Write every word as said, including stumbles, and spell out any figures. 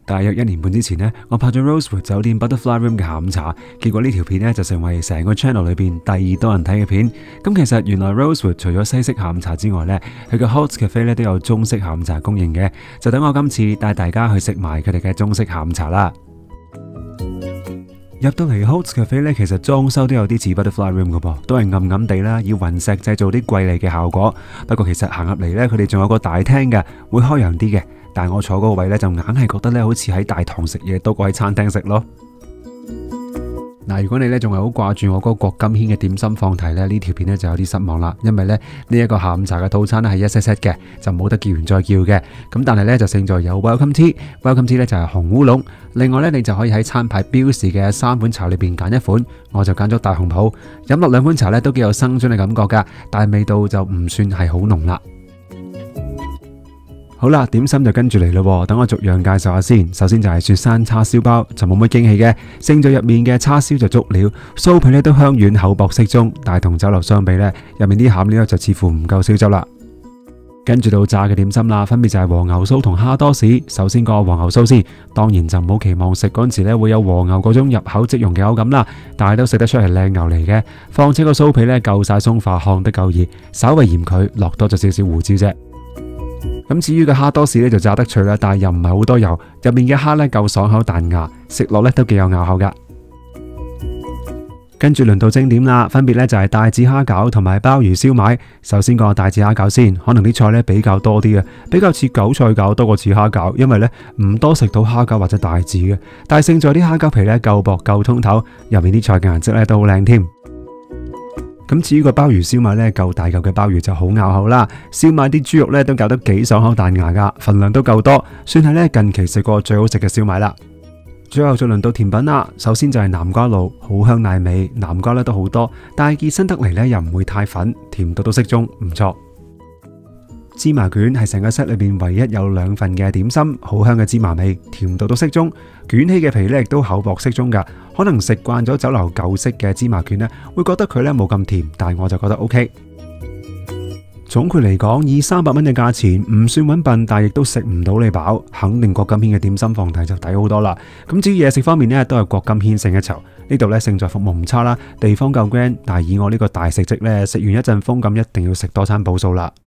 大約一年半之前呢，我拍咗 Rosewood 酒店 Butterfly Room 嘅下午茶，結果呢條片呢就成為成個 channel 裏邊第二多人睇嘅片。咁其實原來 Rosewood 除咗西式下午茶之外呢，佢嘅 Hot Cafe 咧都有中式下午茶供應嘅，就等我今次帶大家去食埋佢哋嘅中式下午茶啦。入到嚟 Hot Cafe 咧，其實裝修都有啲似 Butterfly Room 嘅噃，都係暗暗地啦，以雲石製造啲瑰麗嘅效果。不過其實行入嚟呢，佢哋仲有個大廳嘅，會開揚啲嘅。但係我坐嗰個位咧，就硬係覺得咧，好似喺大堂食嘢多過喺餐廳食咯。嗱，如果你咧仲係好掛住我嗰個郭金軒嘅點心放題咧，呢條片咧就有啲失望啦。因為咧呢一個下午茶嘅套餐咧係一 set set 嘅，就冇得叫完再叫嘅。咁但係咧就勝在有 Welcome Tea，Welcome Tea 咧就係紅烏龍。另外咧你就可以喺餐牌標示嘅三款茶裏邊揀一款，我就揀咗大紅袍。飲落兩款茶咧都幾有生津嘅感覺噶，但係味道就唔算係好濃啦。好啦，點心就跟住嚟咯，等我逐樣介紹下先。首先就係雪山叉燒包，就冇乜驚喜嘅，勝在入面嘅叉燒就足料，酥皮咧都香軟厚薄適中，但係同酒樓相比呢，入面啲餡料就似乎唔夠燒汁啦。跟住到炸嘅點心啦，分別就係和牛酥同蝦多士。首先講和牛酥先，當然就唔好期望食嗰陣時咧會有和牛嗰種入口即溶嘅口感啦，但係都食得出係靚牛嚟嘅。況且個酥皮咧夠晒鬆化，烘得夠熱，稍微嫌佢落多咗少少胡椒啫。咁至於個蝦多士咧就炸得脆啦，但係又唔係好多油，入面嘅蝦咧夠爽口彈牙，食落咧都幾有咬口噶。跟住輪到蒸點啦，分別咧就係帶子蝦餃同埋鮑魚燒賣。首先講帶子蝦餃先，可能啲菜咧比較多啲嘅，比較似韭菜餃多過似蝦餃，因為咧唔多食到蝦餃或者帶子嘅。但係勝在啲蝦餃皮咧夠薄夠通透，入面啲菜嘅顏色咧都好靚添。咁至於個鮑魚燒賣呢，夠大嚿嘅鮑魚就好咬口啦。燒賣啲豬肉呢，都搞得幾爽口彈牙噶，份量都夠多，算係呢近期食過最好食嘅燒賣啦。最後就輪到甜品啦，首先就係南瓜露，好香奶味，南瓜呢都好多，但係結身得嚟呢又唔會太粉，甜度都適中，唔錯。芝麻卷係成個 set 裏邊唯一有兩份嘅點心，好香嘅芝麻味，甜度都適中，捲起嘅皮呢亦都厚薄適中噶。可能食慣咗酒樓舊式嘅芝麻卷呢，會覺得佢呢冇咁甜，但係我就覺得 OK。總括嚟講，以三百蚊嘅價錢唔算搵笨，但係亦都食唔到你飽，肯定郭金軒嘅點心放題就抵好多啦。咁至於嘢食方面呢，都係郭金軒勝一籌。呢度呢勝在服務唔差啦，地方夠 grand，但係以我呢個大食積呢，食完一陣風咁，一定要食多餐補數啦。